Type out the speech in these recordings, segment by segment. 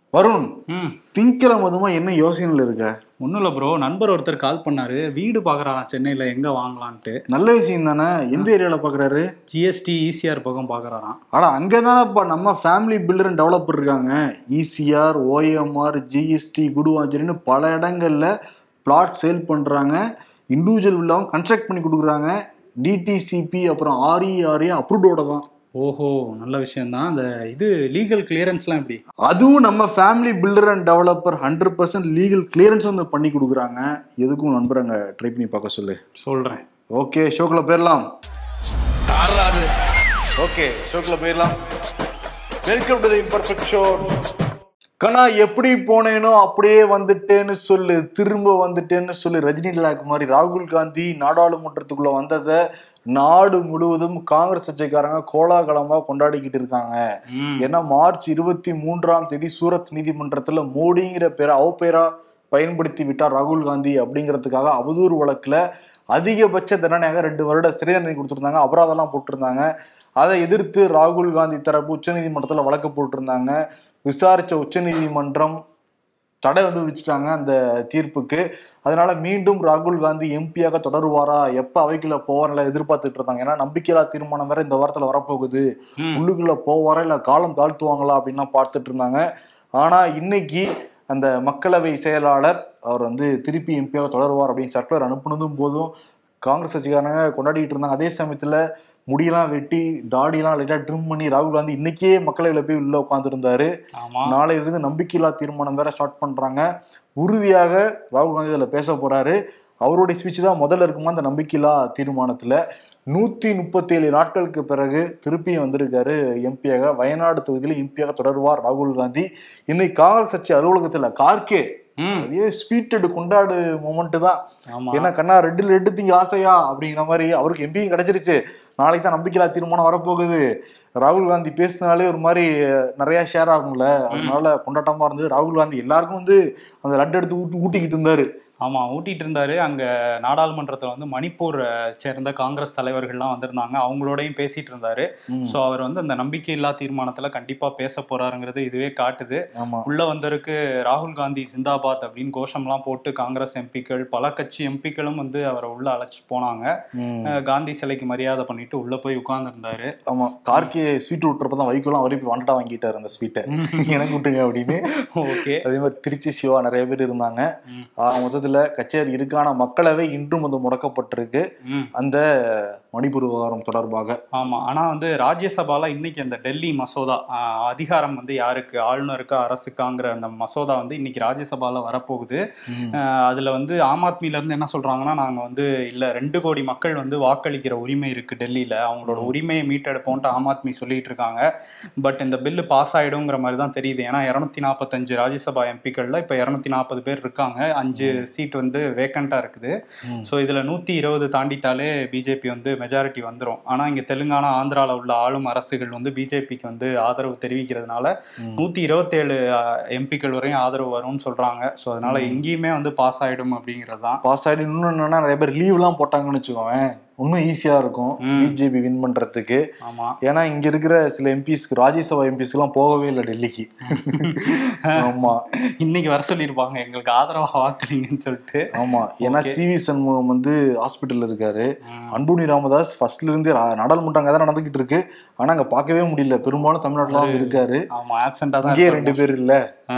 வருண், திங்கிழமை அதுமா என்ன யோசனையில் இருக்க? ஒன்றும் இல்லை ப்ரோ, நண்பர் ஒருத்தர் கால் பண்ணாரு, வீடு பார்க்குறாராம் சென்னையில், எங்கே வாங்கலான்ட்டு. நல்ல விஷயம் தானே. எந்த ஏரியாவில் பார்க்குறாரு? ஜிஎஸ்டி ஈசிஆர் பக்கம் பார்க்குறாராம். ஆனால் அங்கே தானேப்பா நம்ம ஃபேமிலி பில்டர் அண்ட் டெவலப்பர் இருக்காங்க. இசிஆர், ஓஎம்ஆர், ஜிஎஸ்டி, குடுவாஞ்சேரின்னு பல இடங்களில் பிளாட் சேல் பண்ணுறாங்க. இண்டிவிஜுவல் வில்லாவும் கன்ஸ்ட்ரக்ட் பண்ணி கொடுக்குறாங்க. டிடிசிபி அப்புறம் ஆர்இஆர்ஏ அப்ரூவ்டோட தான். ஓஹோ, நல்ல விஷயம்தான். அந்த இது லீகல் கிளியரன்ஸ்லாம் எப்படி? அதுவும் நம்ம family builder and developer 100% legal clearance வந்து பண்ணி கொடுக்குறாங்க. எதுக்கும் நண்பர் அங்கே ட்ரை பண்ணி பார்க்க சொல்கிறேன். ஓகே, ஷோக்கில் போயிடலாம். Welcome to the imperfect show. கண்ணா, எப்படி போனேனோ அப்படியே வந்துட்டேன்னு சொல்லு, திரும்ப வந்துட்டேன்னு சொல்லு. ரஜினி லாக் மாதிரி ராகுல் காந்தி நாடாளுமன்றத்துக்குள்ள வந்ததை நாடு முழுவதும் காங்கிரஸ் கட்சிக்காரங்க கோலாகலமா கொண்டாடிக்கிட்டு இருக்காங்க. ஏன்னா மார்ச் 23 சூரத் நீதிமன்றத்துல மோடிங்கிற பேரை அவப்பேரா பயன்படுத்தி விட்டார் ராகுல் காந்தி அப்படிங்கிறதுக்காக அவதூறு வழக்குல அதிகபட்ச தண்டனையாக 2 வருட சிறை தண்டனை கொடுத்துருந்தாங்க. அபராதம்லாம் போட்டிருந்தாங்க. அதை எதிர்த்து ராகுல் காந்தி தரப்பு உச்சநீதிமன்றத்துல வழக்கு போட்டிருந்தாங்க. விசாரிச்ச உச்சநீதிமன்றம் தடை வந்து விதிச்சிட்டாங்க அந்த தீர்ப்புக்கு. அதனால மீண்டும் ராகுல் காந்தி எம்பியாக தொடருவாரா, எப்ப அவைக்குள்ள போவார்ல எதிர்பார்த்துட்டு இருந்தாங்க. ஏன்னா நம்பிக்கையில்லா தீர்மானம் வேற இந்த வாரத்துல வரப்போகுது, உள்ளுக்குள்ள போவாரா இல்ல காலம் தாழ்த்துவாங்களா அப்படின்னா பார்த்துட்டு இருந்தாங்க. ஆனா இன்னைக்கு அந்த மக்களவை செயலாளர் அவர் வந்து திருப்பி எம்பியாக தொடருவார் அப்படின்னு சர்க்குலர் அனுப்புனதும் போதும் காங்கிரஸ் கட்சிக்காரங்க கொண்டாடிட்டு இருந்தாங்க. அதே சமயத்துல முடியெல்லாம் வெட்டி தாடியெல்லாம் லைட்டா ட்ரிம் பண்ணி ராகுல் காந்தி இன்னைக்கே மக்களவையில போய் உள்ள உட்காந்துருந்தாரு. நாளையில இருந்து நம்பிக்கையில்லா தீர்மானம் வேற ஸ்டார்ட் பண்றாங்க. உறுதியாக ராகுல் காந்தி இதுல பேச போறாரு. அவருடைய ஸ்பீச் தான் முதல்ல இருக்குமா அந்த நம்பிக்கையில்லா தீர்மானத்துல. 137 நாட்களுக்கு பிறகு திருப்பியும் வந்திருக்காரு எம்பியாக. வயநாடு தொகுதியில எம்பியாக தொடருவார் ராகுல் காந்தி. இன்னைக்கு காங்கிரஸ் கட்சி அலுவலகத்துல கார்கே ஸ்வீட்டட் கொண்டாடு மொமெண்ட் தான். ஏன்னா கண்ணா ரெட்டில் எடுத்தீங்க ஆசையா அப்படிங்கிற மாதிரி அவருக்கு எம்பியும் கிடைச்சிருச்சு. நாளைக்கு தான் நம்பிக்கையில்லா தீர்மானம் வரப்போகுது. ராகுல் காந்தி பேசினாலே ஒரு மாதிரி நிறைய ஷேர் ஆகும்ல, அதனால கொண்டாட்டமா இருந்தது. ராகுல் காந்தி எல்லாருக்கும் வந்து அந்த லட்டு எடுத்து ஊட்டிக்கிட்டு இருந்தாரு. ஆமாம், ஊட்டிகிட்டு இருந்தாரு. அங்கே நாடாளுமன்றத்தில் வந்து மணிப்பூர் சேர்ந்த காங்கிரஸ் தலைவர்கள்லாம் வந்திருந்தாங்க, அவங்களோடையும் பேசிட்டு இருந்தாரு. ஸோ அவர் வந்து அந்த நம்பிக்கையில்லா தீர்மானத்தில் கண்டிப்பாக பேச போறாருங்கிறது இதுவே காட்டுது. உள்ள வந்தருக்கு ராகுல் காந்தி ஜிந்தாபாத் அப்படின்னு கோஷம்லாம் போட்டு காங்கிரஸ் எம்பிக்கள், பல கட்சி எம்பிக்களும் வந்து அவரை உள்ள அழைச்சி போனாங்க. காந்தி சிலைக்கு மரியாதை பண்ணிட்டு உள்ள போய் உட்கார்ந்துருந்தாரு. ஆமா, கார்கே ஸ்வீட் விட்டுறப்பதான் வைக்கலாம் அவரே போய் வாண்டா வாங்கிட்டாரு அந்த ஸ்வீட்டை, எனக்கு விட்டுங்க அப்படின்னு. ஓகே, அதே மாதிரி திருச்சி சிவா நிறைய பேர் இருந்தாங்க. மொத்தத்தில் கச்சேரி இருக்கான மக்களவை இன்றும் வந்து முடக்கப்பட்டிருக்கு அந்த மணிப்பூர் விவகாரம் தொடர்பாக. ஆமா, ஆனா வந்து ராஜ்யசபால இன்னைக்கு அந்த டெல்லி மசோதா அதிகாரம் வந்து யாருக்கு, ஆளுநருக்கா அரசுக்காங்கிற அந்த மசோதா வந்து இன்னைக்கு ராஜ்யசபால வரப்போகுது. அதுல வந்து ஆம் ஆத்மில இருந்து என்ன சொல்றாங்கன்னா, நாங்க வந்து இல்ல 2 கோடி மக்கள் வந்து வாக்களிக்கிற உரிமை இருக்கு டெல்லியில, அவங்களோட உரிமையை மீட்டெடுப்போம்ட்டு ஆம் ஆத்மி சொல்லிட்டு இருக்காங்க. பட் இந்த பில்லு பாஸ் ஆயிடுங்கிற மாதிரி தான் தெரியுது. ஏன்னா 245 ராஜ்யசபா எம்பிக்கள்ல இப்ப 240 பேர் இருக்காங்க, 5 சீட் வந்து வேக்கண்டா இருக்குது. ஸோ இதுல 120 தாண்டிட்டாலே பிஜேபி வந்து மெஜாரிட்டி வந்துடும். ஆனா இங்க தெலுங்கானா, ஆந்திரால உள்ள ஆளும் அரசுகள் வந்து பிஜேபிக்கு வந்து ஆதரவு தெரிவிக்கிறதுனால 127 எம்பிக்கள் வரையும் ஆதரவு வரும்னு சொல்றாங்க. ஸோ அதனால எங்கேயுமே வந்து பாஸ் ஆயிடும் அப்படிங்கிறது தான். பாஸ் ஆயிடும். இன்னும் என்னன்னா நிறைய பேர் லீவ் எல்லாம் போட்டாங்கன்னு வச்சுக்கோங்க, இன்னும் ஈஸியா இருக்கும் பிஜேபி வின் பண்றதுக்கு. ஏன்னா இங்க இருக்கிற சில எம்பிஸ்க்கு, ராஜ்யசபா எம்பிஸ்க்கு எல்லாம் போகவே இல்லை டெல்லிக்கு. ஆமா, இன்னைக்கு வர சொல்லியிருப்பாங்க எங்களுக்கு ஆதரவா வாக்களிங்கன்னு சொல்லிட்டு. ஆமா, ஏன்னா சிவி சண்முகம் வந்து ஹாஸ்பிட்டல்ல இருக்காரு. அன்புமணி ராமதாஸ் ஃபர்ஸ்ட்ல இருந்து நாடாளுமன்றம் தான் நடந்துகிட்டு இருக்கு, ஆனா அங்க பார்க்கவே முடியல. பெரும்பாலும் தமிழ்நாட்டுல தான் இருக்காரு. இங்கே 2 பேர் இல்ல.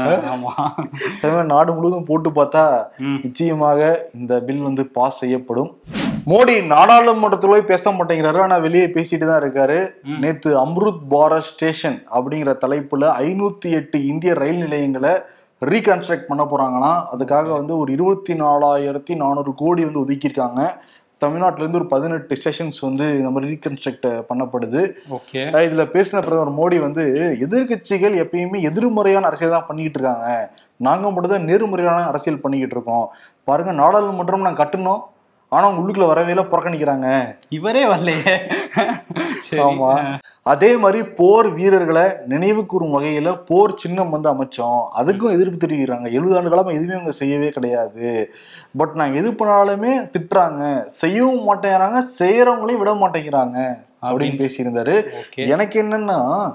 நாடு முழுவதும் போட்டு பார்த்தா நிச்சயமாக இந்த பில் வந்து பாஸ் செய்யப்படும். மோடி நாடாளுமன்றத்துல பேச மாட்டேங்கிறாரு, ஆனா வெளியே பேசிட்டு தான் இருக்காரு. நேத்து அம்ருத் பாரத் ஸ்டேஷன் அப்படிங்கிற தலைப்புல 508 இந்திய ரயில் நிலையங்களை ரீகன்ஸ்ட்ரக்ட் பண்ண போறாங்களாம். அதுக்காக வந்து ஒரு 24,400 கோடி வந்து ஒதுக்கியிருக்காங்க. தமிழ்நாட்டுல இருந்து ஒரு 18 ஸ்டேஷன்ஸ் வந்து நம்ம ரீகன்ஸ்ட்ரக்ட் பண்ணப்படுது. இதுல பேசின பிரதமர் மோடி வந்து எதிர்கட்சிகள் எப்பயுமே எதிர்மறையான அரசியல் தான் பண்ணிக்கிட்டு இருக்காங்க, நாங்க மட்டும் தான் நேர்மறையான அரசியல் பண்ணிக்கிட்டு இருக்கோம். பாருங்க, நாடாளுமன்றம் நாங்க கட்டணும், ஆனா உள்ளுக்குள்ள வரவே இல்லை, புறக்கணிக்கிறாங்க. இவரே வரலையே. ஆமா, அதே மாதிரி போர் வீரர்களை நினைவு கூறும் வகையில போர் சின்னம் வந்து அமைச்சோம், அதுக்கும் எதிர்ப்பு தெரிவிக்கிறாங்க. 70 ஆண்டு காலமா எதுவுமே அவங்க செய்யவே கிடையாது. பட் நாங்க எது பண்ணாலுமே திட்டுறாங்க, செய்யவும் மாட்டேங்கிறாங்க, செய்யறவங்களையும் விட மாட்டேங்கிறாங்க அப்படின்னு பேசியிருந்தாரு. எனக்கு என்னன்னா,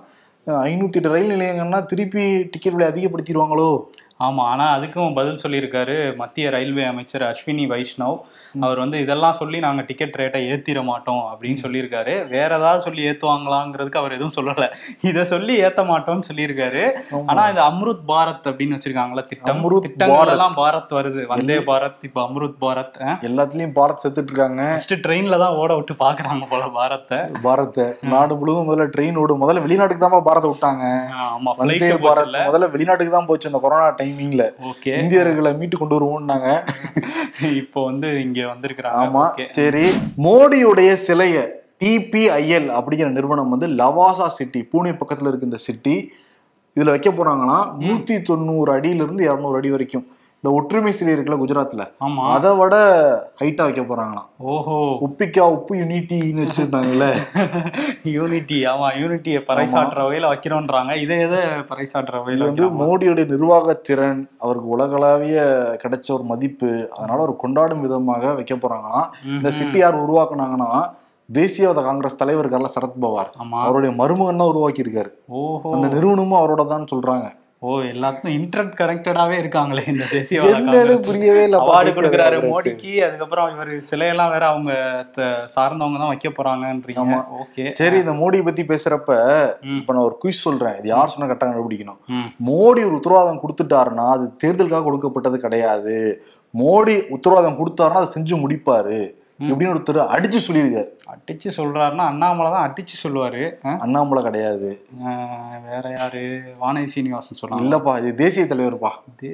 508 ரயில் நிலையங்கள்னா திருப்பி டிக்கெட் விலை அதிகப்படுத்திடுவாங்களோ? ஆமா, ஆனா அதுக்கும் பதில் சொல்லியிருக்காரு மத்திய ரயில்வே அமைச்சர் அஸ்வினி வைஷ்ணவ். அவர் வந்து இதெல்லாம் சொல்லி நாங்க டிக்கெட் ரேட்டை ஏத்திட மாட்டோம் அப்படின்னு சொல்லியிருக்காரு. வேற ஏதாவது சொல்லி ஏத்துவாங்களாங்கிறதுக்கு அவர் எதுவும் சொல்லல. இதை சொல்லி ஏத்த மாட்டோம்னு சொல்லியிருக்காரு. ஆனா இது அம்ருத் பாரத் அப்படின்னு வச்சிருக்காங்களா திட்டங்கள் எல்லாம் பாரத் வருது. வந்தே பாரத், இப்ப அம்ருத் பாரத், எல்லாத்துலயும் பாரத் செத்துட்டு இருக்காங்க. ஃபர்ஸ்ட் ட்ரெயின்ல தான் ஓட விட்டு பாக்குறாங்க போல பாரத்தை. நாடு முழுவதும் முதல்ல ட்ரெயின் ஓடும். முதல்ல வெளிநாட்டுக்கு தான் பாரத் விட்டாங்க. ஆமா, வந்தே பாரத் முதல்ல வெளிநாட்டுக்கு தான் போச்சு. இந்த கொரோனா டைமிங்ல இந்தியர்களை மீட்டு கொண்டு வருவோம்னாங்க. இப்போ வந்து இங்க வந்திருக்காங்க. ஆமா, சரி. மோடியுடைய சிலைய TPIL அப்படிங்கிற நிறுவனம் வந்து லவாசா சிட்டி, பூனே பக்கத்துல இருக்கு இந்த சிட்டி, இதுல வைக்க போறாங்கன்னா 190 அடியிலிருந்து 200 அடி வரைக்கும். இந்த ஒற்றுமை சிலை இருக்குல்ல குஜராத்ல, அதை விட ஹைட்டா வைக்க போறாங்களாம். ஓஹோ, உப்பு யூனிட்டின்னு வச்சிருந்தாங்கல்ல. யூனிட்டி, ஆமா, யூனிட்டியை பறைசாற்ற வகையில வைக்கிறோன்றாங்க. இதை எதை பறைசாற்ற வகையில வந்து மோடியோட நிர்வாகத்திறன், அவருக்கு உலகளாவிய கிடைச்ச ஒரு மதிப்பு, அதனால ஒரு கொண்டாடும் விதமாக வைக்க போறாங்களாம். இந்த சிட்டி யார் உருவாக்குனாங்கன்னா தேசியவாத காங்கிரஸ் தலைவர் இருக்கார்ல சரத்பவார், அவருடைய மருமகன் தான் உருவாக்கி இருக்காரு. அந்த நிறுவனமும் அவரோட தான் சொல்றாங்க. எல்லாத்துக்கும் இன்டர்நெட் கனெக்டடா இருக்காங்களே இந்த தேசியவாத. புரியவே இல்லை. அவார்டு கொடுக்குறாரு மோடிக்கு, அதுக்கப்புறம் இவர் சிலையெல்லாம் வேற அவங்க சார்ந்தவங்க தான் வைக்க போறாங்கன்றீங்க. ஓகே, சரி. இந்த மோடி பத்தி பேசுறப்ப இப்ப நான் ஒரு குயிஸ் சொல்றேன். இது யார் சொன்னா கரெக்டா கண்டுபிடிக்கணும். மோடி ஒரு உத்தரவாதம் கொடுத்துட்டாருன்னா அது தேர்தலுக்காக கொடுக்கப்பட்டது கிடையாது. மோடி உத்தரவாதம் கொடுத்தாருன்னா அதை செஞ்சு முடிப்பாரு இப்படின்னு ஒருத்தர் அடிச்சு சொல்லியிருக்காரு. அடிச்சு சொல்றாருன்னா அண்ணாமலை தான் அடிச்சு சொல்லுவாரு. அண்ணாமலை கிடையாது, வேற யாரு? வானதி சீனிவாசன் சொல்றாங்க. இல்லப்பா, இது தேசிய தலைவர்ப்பா.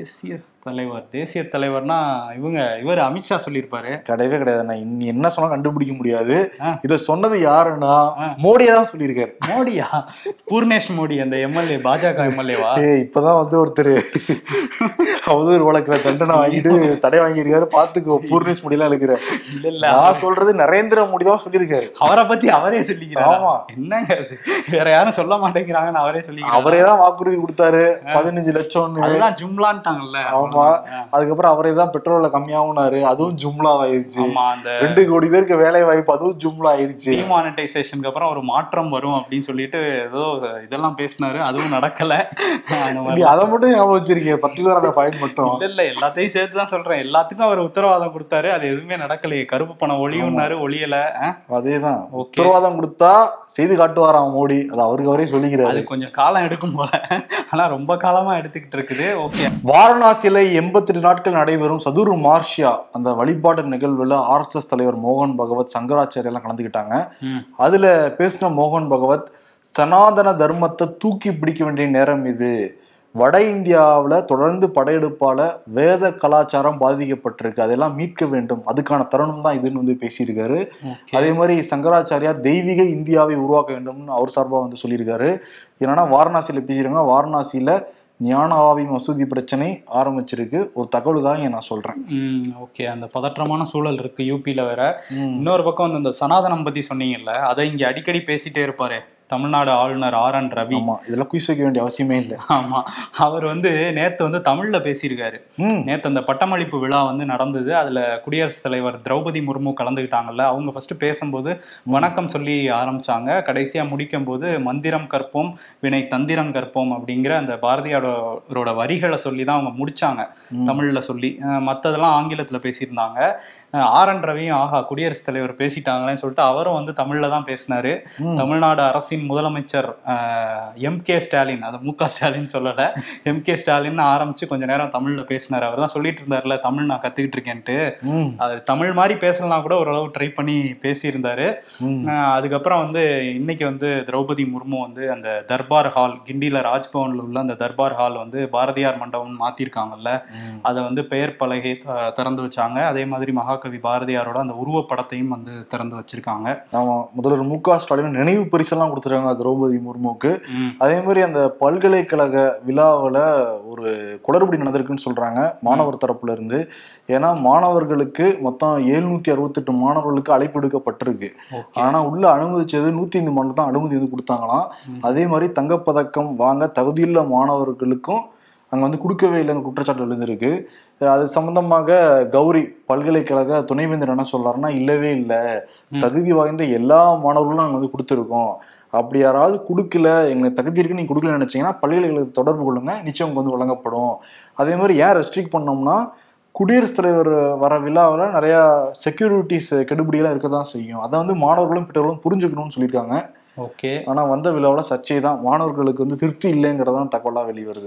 தேசிய தலைவர்னா இவர் அமித்ஷா சொல்லியிருப்பாரு. கிடையவே கிடையாது. நான் இன்னி என்ன சொன்னா கண்டுபிடிக்க முடியாது. இத சொன்னது யாருன்னா மோடியா தான் சொல்லியிருக்காரு. மோடியா? பூர்ணேஷ் மோடி, அந்த எம்எல்ஏ, பாஜக எம்எல்ஏவா? இப்பதான் வந்து ஒருத்தர் அவதூறு வழக்குல தண்டனை வாங்கிட்டு தடை வாங்கியிருக்காரு. பாத்துக்கோ, பூர்ணேஷ் மோடி எல்லாம் இருக்கிற. இல்ல, நான் சொல்றது நரேந்திர மோடி தான் சொல்லியிருக்காரு. அவரை பத்தி அவரே சொல்லிக்கிறாரு. ஆமா, என்னங்க அது, வேற யாரும் சொல்ல மாட்டேங்கிறாங்கன்னு அவரே சொல்லிக்கிறாரு. அவரே தான் வாக்குறுதி கொடுத்தாரு 15 லட்சம். அதெல்லாம் ஜும்லான்ட்டாங்கல்ல. அதுக்கப்புறம் அவரே தான் பெட்ரோல்ல கம்மியாகுனாரு, அதுவும் ஜும்லா ஆயிடுச்சு. 2 கோடி பேருக்கு வேலை வாய்ப்பு, அதுவும் ஜும்லா ஆயிடுச்சு. டிமானிட்டைசேஷனுக்கு அப்புறம் ஒரு மாற்றம் வரும் அப்படின்னு சொல்லிட்டு ஏதோ இதெல்லாம் பேசினாரு, அதுவும் நடக்கல. அதை மட்டும் ஞாபகம் வச்சிருக்கீங்க, பர்டிகுலர் அந்த பாயிண்ட் மட்டும். இல்ல, எல்லாத்தையும் சேர்த்து தான் சொல்றேன். எல்லாத்துக்கும் அவர் உத்தரவாதம் கொடுத்தாரு, அது எதுவுமே நடக்கலையே. கருப்பு பணம் ஒளியும்னாரு, ஒளியல. அதேதான், உத்தரவாதம் கொடுத்தா செய்து காட்டுவாராம் மோடி, அது அவருக்கு அவரே சொல்லிக்கிறாரு. அது கொஞ்சம் காலம் எடுக்கும் போல, ஆனா ரொம்ப காலமா எடுத்துக்கிட்டு இருக்குது. ஓகே, வாரணாசியில 88 நாட்கள் நடைபெறும் சதுர் மார்ஷியா அந்த வழிபாட்டு நிகழ்வுல RSS தலைவர் மோகன் பகவத், சங்கராச்சாரிய எல்லாம் கலந்துக்கிட்டாங்க. அதுல பேசின மோகன் பகவத், சனாதன தர்மத்தை தூக்கி பிடிக்க வேண்டிய நேரம் இது. வட இந்தியாவில் தொடர்ந்து படையெடுப்பால வேத கலாச்சாரம் பாதிக்கப்பட்டிருக்கு, அதெல்லாம் மீட்க வேண்டும், அதுக்கான தருணம் தான் இதுன்னு வந்து பேசியிருக்காரு. அதே மாதிரி சங்கராச்சாரியா தெய்வீக இந்தியாவை உருவாக்க வேண்டும்னு அவர் சார்பாக வந்து சொல்லியிருக்காரு. என்னன்னா வாரணாசியில பேசியிருக்காங்க. வாரணாசியில ஞானாவி மசூதி பிரச்சனை ஆரம்பிச்சிருக்கு. ஒரு தகவலுக்காக நான் சொல்றேன். ஓகே, அந்த பதற்றமான சூழல் இருக்கு யூபியில வேற. இன்னொரு பக்கம் வந்து அந்த சனாதனம் பத்தி சொன்னீங்கல்ல, அதை இங்க அடிக்கடி பேசிட்டே இருப்பாரு தமிழ்நாடு ஆளுநர் RN ரவி. இதெல்லாம் குயிஸ் வைக்க வேண்டிய அவசியமே இல்லை. ஆமா, அவர் வந்து நேத்து வந்து தமிழ்ல பேசியிருக்காரு. நேத்து அந்த பட்டமளிப்பு விழா வந்து நடந்தது. அதுல குடியரசுத் தலைவர் திரௌபதி முர்மு கலந்துக்கிட்டாங்கல்ல. அவங்க ஃபர்ஸ்ட் பேசும்போது வணக்கம் சொல்லி ஆரம்பிச்சாங்க. கடைசியா முடிக்கும் போது மந்திரம் கற்போம் வினை தந்திரம் கற்போம் அப்படிங்கிற அந்த பாரதியாரோட வரிகளை சொல்லி தான் அவங்க முடிச்சாங்க தமிழ்ல சொல்லி. மற்றதெல்லாம் ஆங்கிலத்துல பேசியிருந்தாங்க. RN ரவியும் ஆஹா குடியரசுத் தலைவர் பேசிட்டாங்களேன்னு சொல்லிட்டு அவரும் வந்து தமிழ்ல தான் பேசினாரு. தமிழ்நாடு அரசின் முதலமைச்சர் MK ஸ்டாலின், அது MK ஸ்டாலின் சொல்லல, MK ஸ்டாலின் ஆரம்பிச்சு கொஞ்ச நேரம் தமிழ்ல பேசினாரு. அவர் தான் சொல்லிட்டு இருந்தாருல தமிழ் நான் கத்துக்கிட்டு இருக்கேன்ட்டு. அது தமிழ் மாதிரி பேசலாம் கூட ஓரளவு ட்ரை பண்ணி பேசியிருந்தாரு. அதுக்கப்புறம் வந்து இன்னைக்கு வந்து திரௌபதி முர்மு வந்து அந்த தர்பார் ஹால், கிண்டியில ராஜ்பவன்ல உள்ள அந்த தர்பார் ஹால் வந்து பாரதியார் மண்டபம் மாத்திருக்காங்கல்ல, அதை வந்து பெயர் பலகை திறந்து வச்சாங்க. அதே மாதிரி மகாகவி பாரதியாரோட அந்த உருவப்படத்தையும் வந்து திறந்து வச்சிருக்காங்க. ஆமா, முதல்வர் MK ஸ்டாலின் நினைவு பரிசெல்லாம் கொடுத்துருக்காங்க திரௌபதி முர்முக்கு. அதே மாதிரி அந்த பல்கலைக்கழக விழாவில் ஒரு குளறுபடி நடந்திருக்குன்னு சொல்றாங்க மாணவர் தரப்புல இருந்து. ஏன்னா மாணவர்களுக்கு மொத்தம் 768 மாணவர்களுக்கு அழைப்பு எடுக்கப்பட்டிருக்கு. ஆனா உள்ள அனுமதிச்சது 105 மாணவர் தான் அனுமதி வந்து கொடுத்தாங்களாம். அதே மாதிரி தங்கப்பதக்கம் வாங்க தகுதியுள்ள மாணவர்களுக்கும் அங்க வந்து கொடுக்கவே இல்லைன்னு குற்றச்சாட்டு எழுந்திருக்கு. அது சம்பந்தமாக கௌரி பல்கலைக்கழக துணைவேந்தர் என்ன சொல்றாருன்னா, இல்லவே இல்லை, தகுதி வாய்ந்த எல்லா மாணவர்களும் நாங்கள் வந்து கொடுத்துருக்கோம், அப்படி யாராவது கொடுக்கல, எங்களுக்கு தகுதி இருக்கு நீங்க கொடுக்கல நினைச்சீங்கன்னா பல்கலைக்கழகத்தை தொடர்பு கொள்ளுங்க, நிச்சயம் வந்து வழங்கப்படும். அதே மாதிரி ஏன் ரெஸ்ட்ரிக்ட் பண்ணோம்னா, குடியரசுத் தலைவர் வர விழாவில் நிறைய செக்யூரிட்டிஸ் கெடுபிடியெல்லாம் இருக்க தான் செய்யும். அதை வந்து மாணவர்களும் பெற்றோர்களும் புரிஞ்சுக்கணும்னு சொல்லியிருக்காங்க. ஓகே. ஆனா வந்த விழாவில் சர்ச்சை தான், மாணவர்களுக்கு வந்து திருப்தி இல்லைங்கிறதான் தகவலா வெளிவருது.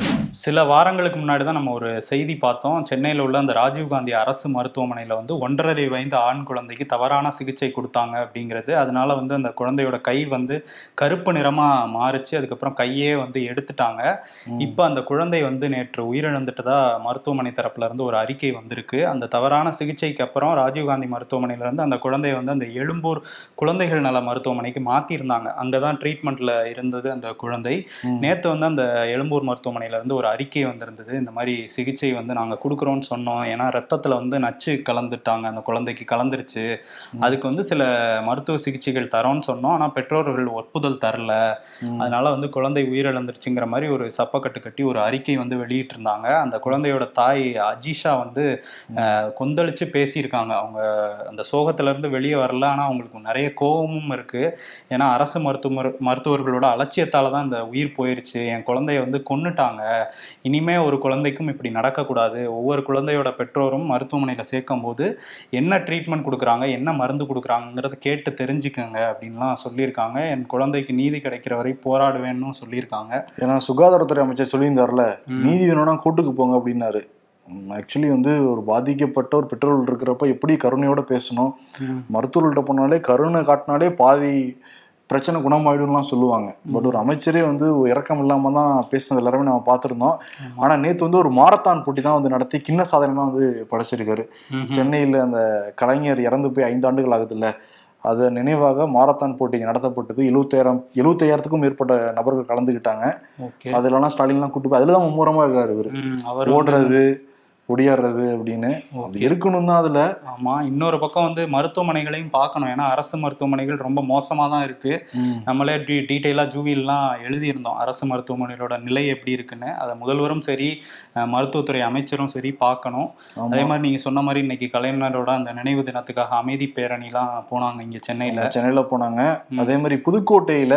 சில வாரங்களுக்கு முன்னாடி தான் நம்ம ஒரு செய்தி பார்த்தோம். சென்னையில் உள்ள அந்த ராஜீவ்காந்தி அரசு மருத்துவமனையில் வந்து 1.5 வயது ஆண் குழந்தைக்கு தவறான சிகிச்சை கொடுத்தாங்க அப்படிங்கிறது. அதனால வந்து அந்த குழந்தையோட கை வந்து கருப்பு நிறமா மாறிச்சு. அதுக்கப்புறம் கையே வந்து எடுத்துட்டாங்க. இப்போ அந்த குழந்தை வந்து நேற்று உயிரிழந்துட்டதா மருத்துவமனை தரப்புல இருந்து ஒரு அறிக்கை வந்திருக்கு. அந்த தவறான சிகிச்சைக்கு அப்புறம் ராஜீவ்காந்தி மருத்துவமனையில இருந்து அந்த குழந்தைய வந்து அந்த எழும்பூர் குழந்தைகள் நல மருத்துவமனைக்கு மாத்திருந்தாங்க. அங்கதான் ட்ரீட்மெண்ட்ல இருந்தது அந்த குழந்தை. நேத்து வந்து அந்த எழும்பூர் மருத்துவமனையில இருந்து ஒரு அறிக்கை வந்திருந்தது. இந்த மாதிரி சிகிச்சை வந்து நாங்க கொடுக்குறோம்னு சொன்னோம், ஏன்னா ரத்தத்துல வந்து நச்சு கலந்துட்டாங்க, அந்த குழந்தைக்கு கலந்துருச்சு, அதுக்கு வந்து சில மருத்துவ சிகிச்சைகள் தரோம்னு சொன்னோம், ஆனா பெற்றோர்கள் ஒப்புதல் தரல, அதனால வந்து குழந்தை உயிரிழந்துருச்சுங்கிற மாதிரி ஒரு சப்பக்கட்டு கட்டி ஒரு அறிக்கை வந்து வெளியிட்டு இருந்தாங்க. அந்த குழந்தையோட தாய் அஜிஷா வந்து கொந்தளிச்சு பேசியிருக்காங்க. அவங்க அந்த சோகத்துல இருந்து வெளியே வரல, ஆனா அவங்களுக்கு நிறைய கோபமும் இருக்கு. ஏன்னா அரசு மருத்துவர்களோட அலட்சியத்தால தான் இந்த உயிர் போயிருச்சு, என் குழந்தைய வந்து கொன்னுட்டாங்க, இனிமே ஒரு குழந்தைக்கும் இப்படி நடக்கக்கூடாது, ஒவ்வொரு குழந்தையோட பெற்றோரும் மருத்துவமனையில சேர்க்கும் போது என்ன ட்ரீட்மெண்ட் கொடுக்குறாங்க, என்ன மருந்து கொடுக்குறாங்கிறத கேட்டு தெரிஞ்சுக்கங்க அப்படின்லாம் சொல்லியிருக்காங்க. என் குழந்தைக்கு நீதி கிடைக்கிற வரை போராடுவேன்னு சொல்லியிருக்காங்க. ஏன்னா சுகாதாரத்துறை அமைச்சர் சொல்லியிருந்தார்ல, நீதி வேணும்னா கூட்டுக்கு போங்க அப்படின்னாரு. ஆக்சுவலி வந்து ஒரு பாதிக்கப்பட்ட ஒரு பெற்றோர்கள் இருக்கிறப்ப எப்படி கருணையோட பேசணும், மருத்துவர்கள்ட்ட போனாலே கருணை காட்டினாலே பாதி பிரச்சனை குணமாயிடும்லாம் சொல்லுவாங்க. பட் ஒரு அமைச்சரே வந்து இறக்கம் இல்லாம தான் பேசினது எல்லாருமே நம்ம பார்த்துருந்தோம். ஆனா நேற்று வந்து ஒரு மாரத்தான் போட்டி தான் வந்து நடத்தி கிண்ண சாதனை தான் வந்து படைச்சிருக்காரு. சென்னையில் அந்த கலைஞர் இறந்து போய் 5 ஆண்டுகள் ஆகுதுல்ல, அது நினைவாக மாரத்தான் போட்டி நடத்தப்பட்டது. 75,000க்கும் மேற்பட்ட நபர்கள் கலந்துக்கிட்டாங்க. அதுலலாம் ஸ்டாலின்லாம் கூட்டு போய் அதுலதான் மும்முரமா இருக்காரு இவரு, ஓடுறது ஒடியாடுறது அப்படின்னு இருக்கணும் தான் அதுல. ஆமா, இன்னொரு பக்கம் வந்து மருத்துவமனைகளையும் பார்க்கணும். ஏன்னா அரசு மருத்துவமனைகள் ரொம்ப மோசமா தான் இருக்கு. நம்மளே டீட்டெயிலா ஜூவிலாம் எழுதியிருந்தோம் அரசு மருத்துவமனைகளோட நிலை எப்படி இருக்குன்னு. அதை முதல்வரும் சரி மருத்துவத்துறை அமைச்சரும் சரி பார்க்கணும். அதே மாதிரி நீங்க சொன்ன மாதிரி இன்னைக்கு கலைஞரோட அந்த நினைவு தினத்துக்காக அமைதி பேரணிலாம் போனாங்க இங்க சென்னையில போனாங்க. அதே மாதிரி புதுக்கோட்டையில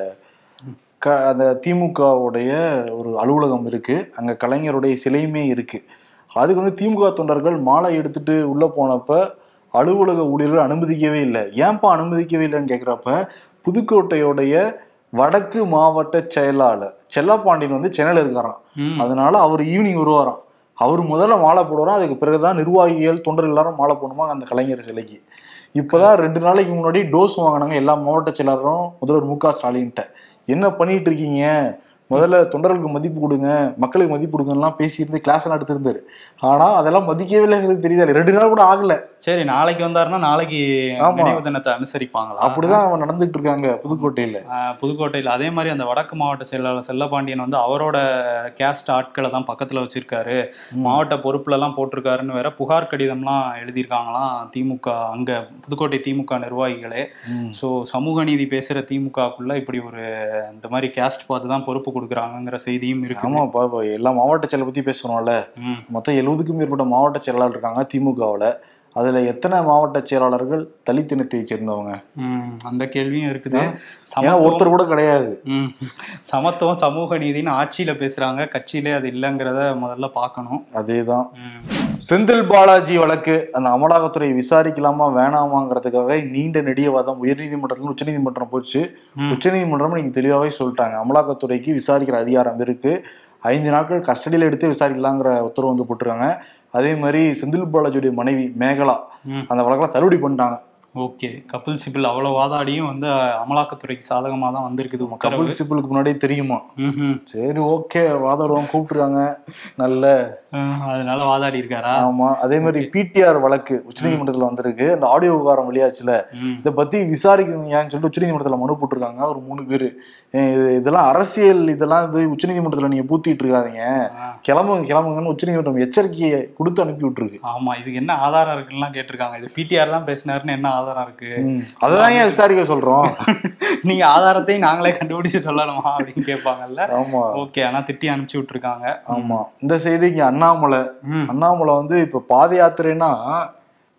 அந்த திமுகவுடைய ஒரு அலுவலகம் இருக்கு, அங்க கலைஞருடைய சிலையுமே இருக்கு. அதுக்கு வந்து திமுக தொண்டர்கள் மாலை எடுத்துட்டு உள்ள போனப்ப அலுவலக ஊழியர்கள் அனுமதிக்கவே இல்லை. ஏன்பா அனுமதிக்கவே இல்லைன்னு கேட்குறப்ப, புதுக்கோட்டையுடைய வடக்கு மாவட்ட செயலாளர் செல்லப்பாண்டியன் வந்து சென்னையில இருக்காராம், அதனால அவர் ஈவினிங் வருவாராம், அவர் முதல்ல மாலை போடுவாராம், அதுக்கு பிறகுதான் நிர்வாகிகள் தொண்டர்கள் எல்லாரும் மாலை போடணுமா அந்த கலைஞர் சிலைக்கு. இப்பதான் 2 நாளைக்கு முன்னாடி டோஸ் வாங்கினாங்க எல்லா மாவட்ட செயலாளரும் முதல்வர் மு.க. ஸ்டாலின்ட்ட. என்ன பண்ணிட்டு இருக்கீங்க, முதல்ல தொண்டர்களுக்கு மதிப்பு கொடுங்க, மக்களுக்கு மதிப்பு கொடுங்கலாம் பேசியிருந்து கிளாஸ் எல்லாம் எடுத்திருந்தாரு. ஆனா அதெல்லாம் மதிக்கவே இல்லை, எங்களுக்கு தெரியாது. 2 நாள் கூட ஆகல. சரி, நாளைக்கு வந்தாருன்னா நாளைக்கு நினைவு தினத்தை அனுசரிப்பாங்களா? அப்படிதான் அவன் நடந்துட்டு இருக்காங்க புதுக்கோட்டையில. அதே மாதிரி அந்த வடக்கு மாவட்ட செயலாளர் செல்லப்பாண்டியன் வந்து அவரோட கேஸ்ட் ஆட்களை தான் பக்கத்துல வச்சிருக்காரு, மாவட்ட பொறுப்புல எல்லாம் போட்டிருக்காருன்னு வேற புகார் கடிதம்லாம் எழுதியிருக்காங்களாம் திமுக, அங்க புதுக்கோட்டை திமுக நிர்வாகிகளே. ஸோ சமூக நீதி பேசுற திமுகக்குள்ள இப்படி ஒரு இந்த மாதிரி கேஸ்ட் பார்த்து தான் பொறுப்பு கொடுக்குறாங்கிற செய்தியும் இருக்கு. ஆமா, எல்லா மாவட்ட செயலை பத்தி பேசுறோம்ல, மொத்தம் 70க்கும் மேற்பட்ட மாவட்ட செயலாளர் இருக்காங்க திமுகவுல. அதுல எத்தனை மாவட்ட செயலாளர்கள் தலித் இனத்தை சேர்ந்தவங்க? அந்த கேள்வியும் இருக்குது. ஒருத்தர் கூட கிடையாது. சமத்துவம் சமூக நீதினு ஆட்சியில பேசுறாங்க, கட்சியிலே அது இல்லைங்கிறத முதல்ல பார்க்கணும். அதேதான். செந்தில் பாலாஜி வழக்கு அந்த அமலாக்கத்துறை விசாரிக்கலாமா வேணாமாங்கிறதுக்காக நீண்ட நெடியவாதம் உயர்நீதிமன்றத்துல உச்சநீதிமன்றம் போச்சு. உச்சநீதிமன்றம் நீங்க தெளிவாவே சொல்லிட்டாங்க, அமலாக்கத்துறைக்கு விசாரிக்கிற அதிகாரம் இருக்கு, 5 நாட்கள் கஸ்டடியில எடுத்து விசாரிக்கலாங்கிற உத்தரவு வந்து போட்டிருக்காங்க. அதே மாதிரி செந்தில் பாலாஜியுடைய மனைவி மேகலா அந்த வழக்கெல்லாம் தள்ளுபடி பண்ணிட்டாங்க. ஓகே, கபில் சிபில் அவ்வளவு வாதாடியும் வந்து அமலாக்கத்துறைக்கு சாதகமா தான் வந்திருக்குது. கபில் சிபிலுக்கு முன்னாடியே தெரியுமா? சரி, ஓகே, வாதாடுவோம், கூப்பிட்டுருக்காங்க, நல்ல அதனால வாதாடி இருக்காரா? ஆமா. அதே மாதிரி பிடிஆர் வழக்கு உச்சநீதிமன்றத்துல வந்திருக்கு. அந்த ஆடியோ விவகாரம் வெளியாச்சுல, இதை பத்தி விசாரிக்கணும்னு சொல்லிட்டு உச்சநீதிமன்றத்துல மனு போட்டிருக்காங்க ஒரு 3 பேரு. இதெல்லாம் அரசியல், இதெல்லாம் இது உச்சநீதிமன்றத்துல நீங்க பூத்திட்டு இருக்காதீங்க, கிளம்புங்கன்னு உச்சநீதிமன்றம் எச்சரிக்கையை கொடுத்து அனுப்பி விட்டுருக்கு. ஆமா, இதுக்கு என்ன ஆதாரம் இருக்குன்னு கேட்டிருக்காங்க. இது பிடிஆர் தான் பேசினாருன்னு என்ன ஆதாரம் இருக்கு? அதான் ஏன் விசாரிக்க சொல்றோம், நீங்க ஆதாரத்தையும் நாங்களே கண்டுபிடிச்சு சொல்லணுமா அப்படின்னு கேட்பாங்கல்ல. ஆமா, ஓகே, ஆனா திட்டி அனுப்பிச்சு விட்டுருக்காங்க. ஆமா. இந்த சைடு இங்க அண்ணாமலை வந்து இப்ப பாத யாத்திரைன்னா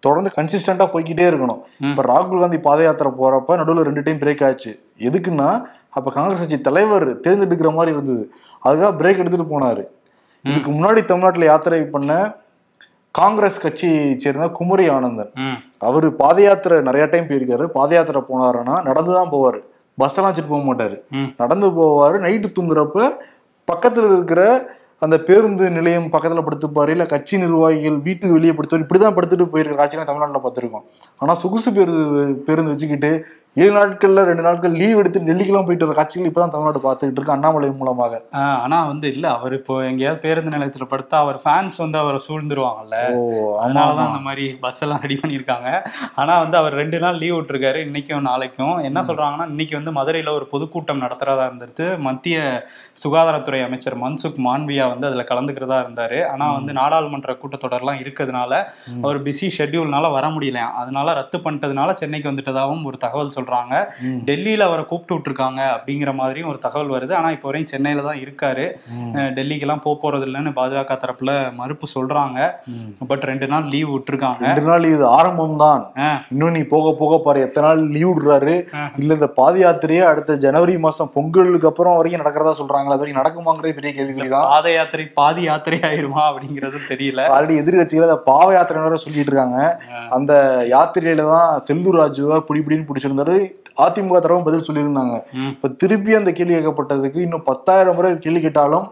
தொடர்ந்து கன்சிஸ்டண்டா போய்கிட்டே இருக்கணும். இப்ப ராகுல் காந்தி பாத யாத்திரை போறப்ப நடுவில் 2 டைம் பிரேக் ஆச்சு. எதுக்குன்னா அப்ப காங்கிரஸ் கட்சி தலைவர் தேர்ந்தெடுக்கிற மாதிரி இருந்தது, அதுக்காக பிரேக் எடுத்துட்டு போனாரு. இதுக்கு முன்னாடி தமிழ்நாட்டுல யாத்திரை பண்ண காங்கிரஸ் கட்சியை சேர்ந்த குமரி ஆனந்தன், அவரு பாத யாத்திரை நிறைய டைம் போயிருக்காரு. பாத யாத்திரை போனாருன்னா நடந்துதான் போவாரு, பஸ் எல்லாம் வச்சுட்டு போக மாட்டாரு, நடந்து போவாரு. நைட்டு தூங்குறப்ப பக்கத்துல இருக்கிற அந்த பேருந்து நிலையம் பக்கத்துல படுத்துப்பாரு, இல்ல கட்சி நிர்வாகிகள் வீட்டுக்கு வெளியே படுத்துவாரு. இப்படிதான் படுத்துட்டு போயிருக்கிற காட்சியெல்லாம் தமிழ்நாட்டுல பார்த்திருக்கோம். ஆனா சொகுசு பேருந்து வச்சுக்கிட்டு 7 நாட்கள்ல 2 நாட்கள் லீவ் எடுத்து டெல்லிக்கெல்லாம் போயிட்டு வர காட்சிகள் இப்பதான் தமிழ்நாடு பார்த்துக்கிட்டு இருக்கு அண்ணாமலை மூலமாக. ஆனா இல்ல அவர் இப்போ எங்கேயாவது பேருந்து நிலையத்துல படுத்தா அவர் ஃபேன்ஸ் அவரை சூழ்ந்துருவாங்கல்ல, அதனாலதான் அந்த மாதிரி பஸ் எல்லாம் ரெடி பண்ணியிருக்காங்க. ஆனா அவர் 2 நாள் லீவ் விட்டுருக்காரு, இன்னைக்கும் நாளைக்கும். என்ன சொல்றாங்கன்னா இன்னைக்கு மதுரையில ஒரு பொதுக்கூட்டம் நடத்துறதா இருந்துட்டு மத்திய சுகாதாரத்துறை அமைச்சர் மன்சுக் மாண்வியா அதுல கலந்துக்கிறதா இருந்தாரு. ஆனா நாடாளுமன்ற கூட்டத்தொடர்லாம் இருக்கிறதுனால அவர் பிஸி ஷெட்யூல்னால வர முடியல, அதனால ரத்து பண்ணிட்டதுனால சென்னைக்கு வந்துட்டதாகவும் ஒரு தகவல் சொல்றாங்க. டெல்லியில அவரை கூப்பிட்டு விட்டுருக்காங்க அப்படிங்கிற மாதிரியும் ஒரு தகவல் வருது. ஆனா இப்போ வரையும் சென்னையில தான் இருக்காரு, டெல்லிக்கெல்லாம் போறது இல்லைன்னு பாஜக தரப்புல மறுப்பு சொல்றாங்க. பட் 2 நாள் லீவ் விட்டுருக்காங்க. 2 நாள் லீவ் ஆரம்பம் தான், இன்னும் நீ போக போக பாரு எத்தனை நாள் லீவ் விடுறாரு. இல்ல இந்த பாத யாத்திரையே அடுத்த ஜனவரி மாசம் பொங்கலுக்கு அப்புறம் வரைக்கும் நடக்கிறதா சொல்றாங்க. அது வரைக்கும் நடக்குமாங்கிறது பெரிய கேள்விதான். பாத யாத்திரை பாதி யாத்திரை ஆயிருமா அப்படிங்கிறது தெரியல. ஆல்ரெடி எதிர்கட்சிகள் அதை பாவ யாத்திரை சொல்லிட்டு இருக்காங்க. அந்த யாத்திரையில தான் செல்லூர் ராஜுவா பிடின்னு பிடிச்சிருந்தாரு. அதிமுக தரவும் பதில் சொல்லியிருந்தாங்க. இப்ப திருப்பி அந்த கேள்வி கேட்கப்பட்டதுக்கு இன்னும் 10,000 முறை கேள்வி கேட்டாலும்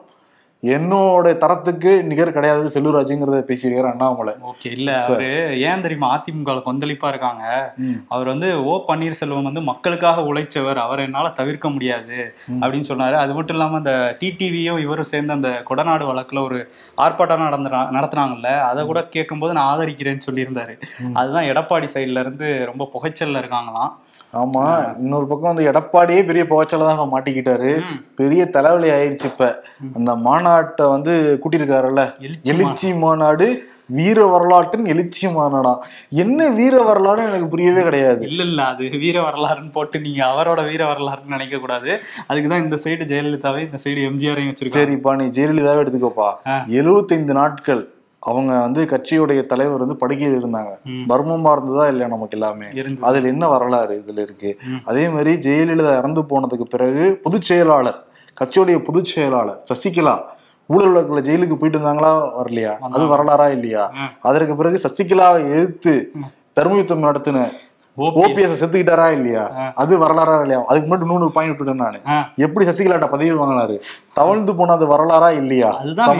என்னோட தரத்துக்கு நிகர் கிடையாது செல்லூர் ராஜுங்கிறத பேசியிருக்காரு அண்ணாமலை. ஓகே, இல்ல அவரு ஏன் தெரியுமா அதிமுக கொந்தளிப்பா இருக்காங்க? அவர் ஓ பன்னீர்செல்வம் மக்களுக்காக உழைச்சவர், அவரை என்னால தவிர்க்க முடியாது அப்படின்னு சொன்னாரு. அது மட்டும் இல்லாம அந்த டிடிவியும் இவரும் சேர்ந்து அந்த கொடநாடு வழக்குல ஒரு ஆர்ப்பாட்டம் நடத்துனாங்கல்ல, அதை கூட கேட்கும்போது நான் ஆதரிக்கிறேன்னு சொல்லியிருந்தாரு. அதுதான் எடப்பாடி சைட்ல இருந்து ரொம்ப புகைச்சல்ல இருக்காங்களாம். ஆமா, இன்னொரு பக்கம் எடப்பாடியே பெரிய புகைச்சல தான் மாட்டிக்கிட்டாரு, பெரிய தலைவலி ஆயிடுச்சு. இப்ப அந்த மாநாட்டை கூட்டியிருக்காருல்ல, எழுச்சி மாநாடு, வீர வரலாற்றின் எழுச்சி மாநாடா. என்ன வீர வரலாறு எனக்கு புரியவே கிடையாது. இல்ல அது வீர வரலாறுன்னு போட்டு நீங்க அவரோட வீர வரலாறுன்னு நினைக்க கூடாது. அதுக்குதான் இந்த சைடு ஜெயலலிதாவே, இந்த சைடு எம்ஜிஆரையும் வச்சிருக்காங்க. சரிப்பா, நீ ஜெயலலிதாவே எடுத்துக்கோப்பா. 75 நாட்கள் அவங்க கட்சியுடைய தலைவர் படுக்கையில் இருந்தாங்க. மர்மமா இருந்ததா இல்லையா நமக்கு எல்லாமே. அதுல என்ன வரலாறு இதுல இருக்கு? அதே மாதிரி ஜெயலலிதா இறந்து போனதுக்கு பிறகு பொதுச் செயலாளர், கட்சியுடைய பொதுச் செயலாளர் சசிகலா ஊழல் வழக்குல ஜெயிலுக்கு போயிட்டு இருந்தாங்களா, வரலையா? அது வரலாறா இல்லையா? அதற்கு பிறகு சசிகலாவை எதிர்த்து தர்ம யுத்தம் நடத்தின ஓபிஎஸ் செத்துக்கிட்டாரா இல்லையா? அது வரலாறா இல்லையா? அதுக்கு முன்னாடி 100 பாயிண்ட் விட்டுட்டேன் நானு. எப்படி சசிகலாட்ட பதவி வாங்கினாரு, தவழ்ந்து போனது வரலாறா இல்லையா?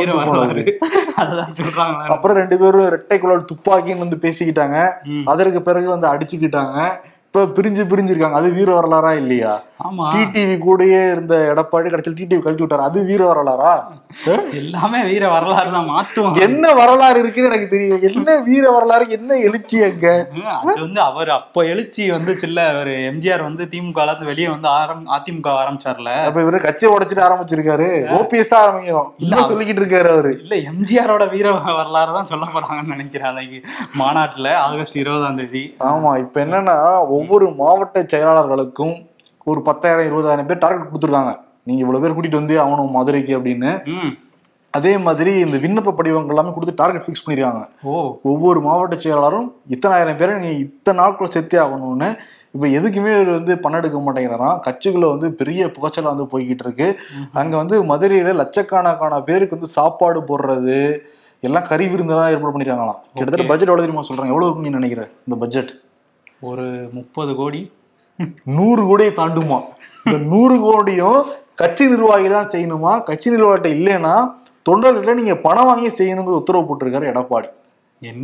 அப்புறம் 2 பேரும் இரட்டை குழல் துப்பாக்கின்னு பேசிக்கிட்டாங்க. அதற்கு பிறகு அடிச்சுக்கிட்டாங்க. இப்ப பிரிஞ்சிருக்காங்க. அது வீர வரலாறா இல்லையா? டிடிவி கூடயே இருந்த எடப்பாடி கடைசியில் டிடிவி கழட்டி விட்டாரு. அது வீர வரலாறா? எல்லாமே வீர வரலாறு தான். மாத்துவோம். என்ன வரலாறு இருக்குன்னு எனக்கு தெரியும். என்ன வீர வரலாறு, என்ன எழுச்சி அங்க? அது அவர் அப்ப எழுச்சி வந்துச்சுல்ல. அவர் எம்ஜிஆர் திமுக வெளியே அதிமுக ஆரம்பிச்சார்ல. அப்ப இவரு கட்சியை உடைச்சிட்டு ஆரம்பிச்சிருக்காரு. ஓபிஎஸ் ஆரம்பிக்கிறோம் இல்ல சொல்லிக்கிட்டு இருக்காரு அவரு. இல்ல எம்ஜிஆரோட வீர வரலாறு தான் சொல்ல போறாங்கன்னு நினைக்கிறேன் அன்னைக்கு மாநாட்டுல, ஆகஸ்ட் 20ஆம் தேதி. ஆமா, இப்ப என்னன்னா ஒவ்வொரு மாவட்ட செயலாளர்களுக்கும் ஒரு 10,000 20,000 பேர் டார்கெட் கொடுத்துருக்காங்க. நீங்க இவ்வளவு பேர் கூட்டிட்டு அவனும் மதுரைக்கு அப்படின்னு. அதே மாதிரி இந்த விண்ணப்ப படிவங்கள் எல்லாமே கொடுத்து டார்கெட் ஃபிக்ஸ் பண்ணிருக்காங்க. ஒவ்வொரு மாவட்ட செயலாளரும் இத்தனை 1000 பேரை நீ இத்தனை நாட்கள் சேர்த்தே ஆகணும்னு. இப்ப எதுக்குமே பணம் எடுக்க மாட்டேங்கிறாராம். கட்சிக்குள்ள பெரிய புகைச்சலா போய்கிட்டு இருக்கு. அங்க மதுரையில லட்சக்கணக்கான பேருக்கு சாப்பாடு போடுறது எல்லாம் கறி விருந்தெல்லாம் ஏற்பாடு பண்ணிருக்காங்களாம். கிட்டத்தட்ட பட்ஜெட் எவ்வளவு தெரியுமா சொல்றாங்க? எவ்வளவு இருக்குன்னு நீ நினைக்கிற இந்த பட்ஜெட்? ஒரு 30 கோடி 100 கோடியை தாண்டுமா? இந்த 100 கோடியும் கட்சி நிர்வாகி தான் செய்யணுமா? கட்சி நிர்வாகிட்ட இல்லைன்னா தொண்டர்கிட்ட நீங்க பணம் வாங்கி செய்யணுங்கிற உத்தரவு போட்டிருக்காரு எடப்பாடி. என்ன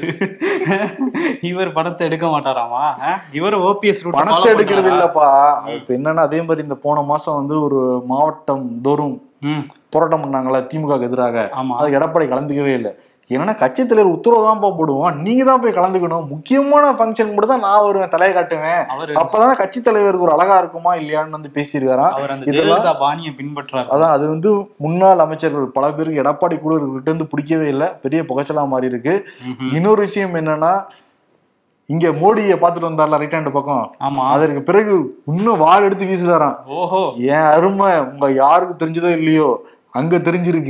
இவர் பணத்தை எடுக்க மாட்டாராமா? இவர் ஓபிஎஸ் பணத்தை எடுக்கிறது இல்லப்பா. இப்ப என்னன்னா அதே மாதிரி இந்த போன மாசம் ஒரு மாவட்டம் தோறும் போராட்டம் பண்ணாங்களா திமுக எதிராக. அது எடப்பாடி கலந்துக்கவே இல்லை. என்னன்னா கட்சி தலைவர் உத்தரவு தான் போடுவோம், நீங்க தான் போய் கலந்துக்கணும், முக்கியமான ஃபங்க்ஷன் மட்டும் தான் நான் வருவேன், தலையை காட்டுவேன், அப்பதான் கட்சி தலைவருக்கு ஒரு அழகா இருக்குமா இல்லையான்னு பேசியிருக்காராம். அதான் அது முன்னாள் அமைச்சர்கள் பல பேருக்கு எடப்பாடி கூட கிட்ட பிடிக்கவே இல்லை, பெரிய புகைச்சலா மாறி இருக்கு. இன்னொரு விஷயம் என்னன்னா இங்க மோடியை பாத்துட்டு வந்தார்ல ரைட் ஹேண்ட் பக்கம், அதற்கு பிறகு இன்னும் வாள் எடுத்து வீசுதாராம். ஏன் அருமை உங்க யாருக்கு தெரிஞ்சதோ இல்லையோ அங்க தெரிஞ்சிருக்கு.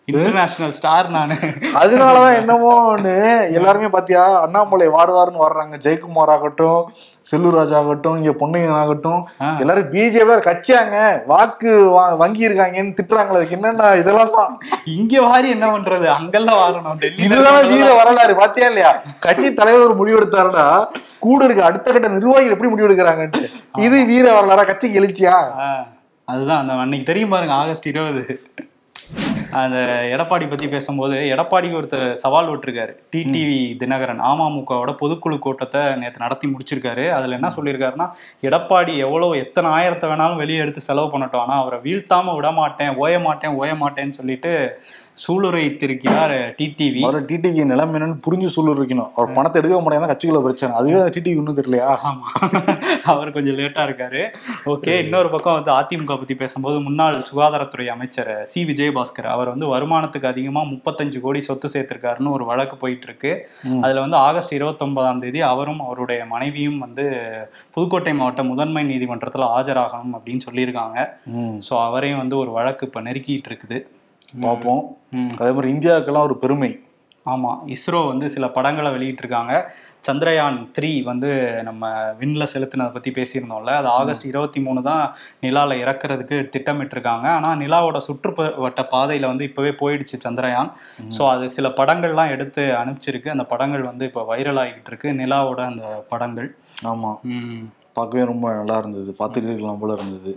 இன்டர்நேஷனல் ஸ்டார் நானு. அதனாலதான் என்னமோன்னு எல்லாருமே பாத்தியா அண்ணாமலை வாருன்னு வர்றாங்க. ஜெயக்குமார் ஆகட்டும், செல்லூர் ராஜா ஆகட்டும், இங்க பொன்னையன் ஆகட்டும், எல்லாரும் பிஜேபி கட்சியாங்க வாக்கு வங்கி இருக்காங்கன்னு திட்டுறாங்களே. அதுக்கு என்னன்னா இதெல்லாம் தான் இங்க வாரி என்ன பண்றது, அங்கெல்லாம் வாரணும். இதுதான் வீர வரலாறு பாத்தியா இல்லையா? கட்சி தலைவர் ஒரு முடிவெடுத்தாருன்னா கூட இருக்க அடுத்த கட்ட நிர்வாகிகள் எப்படி முடிவெடுக்கிறாங்கன்ட்டு. இது வீர வரலாறா? கட்சிக்கு எழுச்சியா? அதுதான் அந்த அன்னைக்கு தெரியும் பாருங்க, ஆகஸ்ட் 20 அந்த எடப்பாடி பத்தி பேசும்போது எடப்பாடிக்கு ஒருத்தர் சவால் விட்டுருக்காரு. டிடிவி தினகரன் அமமுகவோட பொதுக்குழு கூட்டத்தை நேற்று நடத்தி முடிச்சிருக்காரு. அதுல என்ன சொல்லியிருக்காருன்னா, எடப்பாடி எத்தனை ஆயிரத்தை வேணாலும் வெளியே எடுத்து செலவு பண்ணட்டும், ஆனா அவரை வீழ்த்தாம விட மாட்டேன், ஓய மாட்டேன்னு சொல்லிட்டு சூளுரைத்திருக்கிறார் டிடிவி. டிடிவி நிலைமை என்னன்னு புரிஞ்சு சூளுரைக்கணும். அவர் பணத்தை எடுக்க முடியாது, கட்சிக்குள்ள பிரச்சனை. அதுவே டிடிவி இன்னும் தெரியலையா? ஆமா, அவர் கொஞ்சம் லேட்டா இருக்காரு. ஓகே, இன்னொரு பக்கம் வந்து அதிமுக பத்தி பேசும்போது முன்னாள் சுகாதாரத்துறை அமைச்சர் சி விஜயபாஸ்கர் அவர் வந்து வருமானத்துக்கு அதிகமா 35 கோடி சொத்து சேர்த்திருக்காருன்னு ஒரு வழக்கு போயிட்டு இருக்கு. அதுல வந்து ஆகஸ்ட் 29 அவரும் அவருடைய மனைவியும் வந்து புதுக்கோட்டை மாவட்ட முதன்மை நீதிமன்றத்துல ஆஜராகணும் அப்படின்னு சொல்லியிருக்காங்க. ஸோ அவரையும் வந்து ஒரு வழக்கு இப்ப நெருக்கிட்டு இருக்குது. பார்ப்போம். அதே மாதிரி இந்தியாவுக்கெல்லாம் ஒரு பெருமை. ஆமாம், இஸ்ரோ வந்து சில படங்களை வெளியிட்டிருக்காங்க. சந்திரயான் 3 வந்து நம்ம விண்ணில் செலுத்தினதை பற்றி பேசியிருந்தோம்ல, அது ஆகஸ்ட் 23 தான் நிலாவில் இறக்குறதுக்கு திட்டமிட்டிருக்காங்க. ஆனால் நிலாவோட சுற்றுவட்ட பாதையில் வந்து இப்போவே போயிடுச்சு சந்திரயான். ஸோ அது சில படங்கள்லாம் எடுத்து அனுப்பிச்சிருக்கு. அந்த படங்கள் வந்து இப்போ வைரல் ஆகிட்டு இருக்கு, நிலாவோட அந்த படங்கள். ஆமாம், பார்க்கவே ரொம்ப நல்லா இருந்தது, பார்த்துட்டு இருக்கலாம் போல இருந்தது.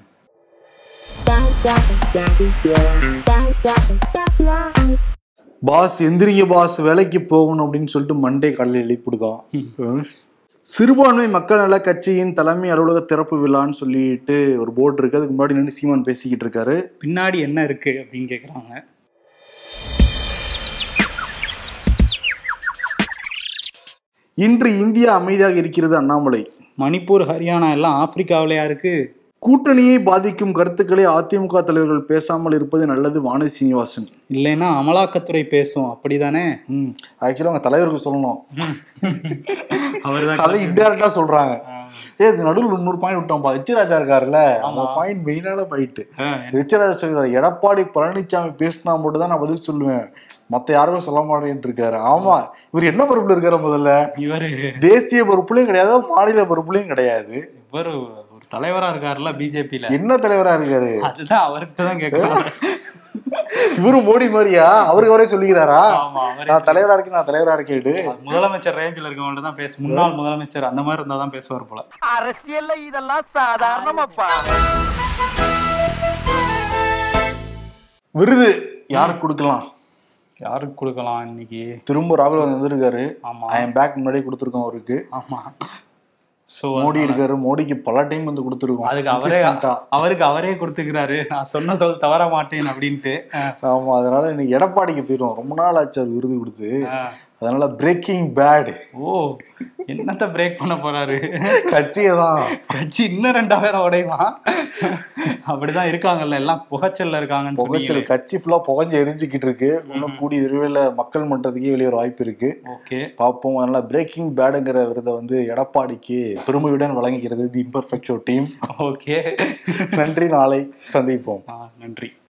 பாஸ் எந்திரிங்க பாஸ், வேலைக்கு போகணும் அப்படின்னு சொல்லிட்டு மண்டே காலையில் எழுப்பிடுதான். சிறுபான்மை மக்கள் நல கட்சியின் தலைமை அலுவலக திறப்பு விழான்னு சொல்லிட்டு ஒரு போர்டு இருக்கு. அதுக்கு முன்னாடி நின்று சீமான் பேசிக்கிட்டு இருக்காரு. பின்னாடி என்ன இருக்கு அப்படின்னு கேக்குறாங்க. இன்று இந்தியா அமைதியாக இருக்கிறது அண்ணாமலை. மணிப்பூர், ஹரியானா எல்லாம் ஆப்பிரிக்காவிலையா இருக்கு? கூட்டணியை பாதிக்கும் கருத்துக்களை அதிமுக தலைவர்கள் பேசாமல் இருப்பது நல்லது வானதி சீனிவாசன். இல்லைன்னா அமலாக்கத்துறை பேசும், அப்படிதானே? ஆக்சுவலா அவங்க தலைவருக்கு சொல்லணும், அதை இன்டைரக்டா சொல்றாங்க. இது நடுவில் 100 பாயிண்ட் விட்டோம்பா. ரிச்சராஜா இருக்காருல்ல, அந்த பாயிண்ட் மெயினான பாயிண்ட். ரிச்சராஜா சொல்றாரு, எடப்பாடி பழனிசாமி பேசினா மட்டும் தான் நான் பதில் சொல்லுவேன், மத்த யாருமே சொல்ல மாட்டேன்னு இருக்காரு. ஆமா, இவர் என்ன பொறுப்புல இருக்காரு? முதல்ல இவரு தேசிய பொறுப்புலையும் கிடையாது, மாநில பொறுப்புலையும் கிடையாது. இவரு ஒரு தலைவரா இருக்காருல்ல பிஜேபியில. என்ன தலைவரா இருக்காரு? அதுதான் அவர்கிட்ட தான் கேட்கலாம். இவரு மோடி மாதிரியா? அவருக்கு அவரே சொல்லிக்கிறாரா, நான் தலைவரா இருக்கேன், நான் தலைவரா இருக்கேன். முதலமைச்சர் ரேஞ்சில் இருக்கவங்கள்ட்ட தான் பேச, முன்னாள் முதலமைச்சர் அந்த மாதிரி இருந்தா தான் பேசுவார் போல. அரசியல்ல இதெல்லாம் சாதாரணமாப்பா. விருது யாருக்கு கொடுக்கலாம்? யாருக்கு கொடுக்கலாம்? இன்னைக்கு திரும்ப ராகுல் வந்திருக்காரு. ஐ எம் பேக் முன்னாடியே கொடுத்துருக்கோம் அவருக்கு. ஆமா, மோடி இருக்காரு, மோடிக்கு பல டைம் வந்து கொடுத்துருக்கோம். அதுக்கு அவருக்கு அவரே கொடுத்துக்கிறாரு, நான் சொன்ன சொல் தவற மாட்டேன் அப்படின்ட்டு. ஆமா, அதனால இன்னைக்கு எடப்பாடிக்கு போயிடும். ரொம்ப நாள் ஆச்சு அது விருது கொடுத்து. அதனால பிரேக்கிங் பேட். ஓ, என்னத்த பிரேக் பண்ண போறாரு? கட்சியை தான். கட்சி இன்னும் 2000 உடைவான். அப்படிதான் இருக்காங்கல்ல, எல்லாம் புகைச்சல்ல இருக்காங்கன்னு சொல்லி கட்சி ஃபுல்லா புகஞ்சு எரிஞ்சுக்கிட்டு இருக்கு. இன்னும் கூடிய விரைவில் மக்கள் மன்றத்துக்கே வெளியே ஒரு வாய்ப்பு இருக்கு. ஓகே, பார்ப்போம். அதனால பிரேக்கிங் பேடுங்கிற விருதை வந்து எடப்பாடிக்கு பெருமையுடன் வழங்குகிறது the imperfect show team. Okay, நன்றி, நாளை சந்திப்போம். நன்றி.